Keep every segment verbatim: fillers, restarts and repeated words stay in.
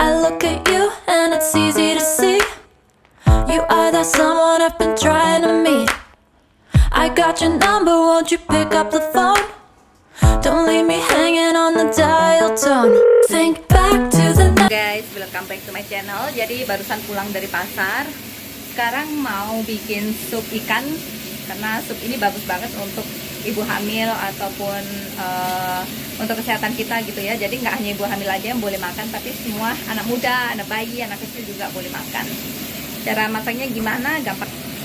I look at you and it's easy to see you are that someone I've been trying to meet. I got your number, won't you pick up the phone? Don't leave me hanging on the dial tone. Think back to the night. Guys, welcome back to my channel. Jadi barusan pulang dari pasar. Sekarang mau bikin sup ikan, karena sup ini bagus banget untuk ibu hamil ataupun uh, untuk kesehatan kita gitu ya. Jadi nggak hanya ibu hamil aja yang boleh makan, tapi semua anak muda, anak bayi, anak kecil juga boleh makan. Cara masaknya gimana? Gampang.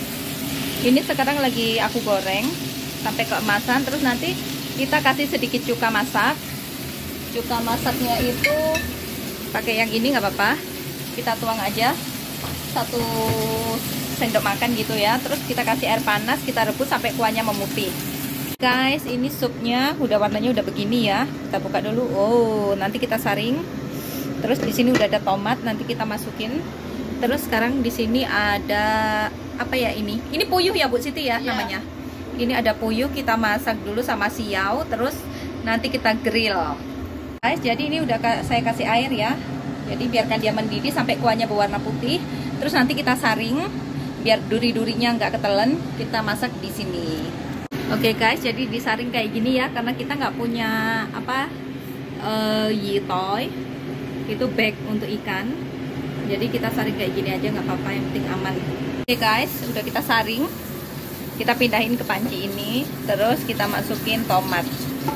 Ini sekarang lagi aku goreng sampai keemasan, terus nanti kita kasih sedikit cuka masak. Cuka masaknya itu pakai yang ini nggak apa-apa, kita tuang aja satu sendok makan gitu ya. Terus kita kasih air panas, kita rebus sampai kuahnya memutih. Guys, ini supnya udah warnanya udah begini ya. Kita buka dulu. Oh, nanti kita saring. Terus di sini udah ada tomat, nanti kita masukin. Terus sekarang di sini ada apa ya ini? Ini puyuh ya Bu Siti ya, yeah, namanya. Ini ada puyuh, kita masak dulu sama siau, terus nanti kita grill. Guys, jadi ini udah saya kasih air ya. Jadi biarkan dia mendidih sampai kuahnya berwarna putih. Terus nanti kita saring biar duri-durinya nggak ketelen. Kita masak di sini. Oke okay guys, jadi disaring kayak gini ya, karena kita nggak punya apa uh, yitoy, itu bag untuk ikan. Jadi kita saring kayak gini aja nggak apa-apa, yang penting aman. Oke okay guys, udah kita saring, kita pindahin ke panci ini, terus kita masukin tomat.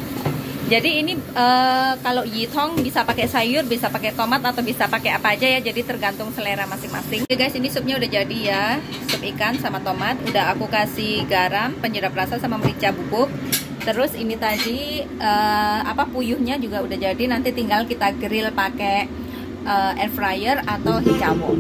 Jadi ini uh, kalau yitong bisa pakai sayur, bisa pakai tomat, atau bisa pakai apa aja ya. Jadi tergantung selera masing-masing. Oke guys, ini supnya udah jadi ya, sup ikan sama tomat. Udah aku kasih garam, penyedap rasa sama merica bubuk. Terus ini tadi uh, apa puyuhnya juga udah jadi. Nanti tinggal kita grill pakai uh, air fryer atau hicawo.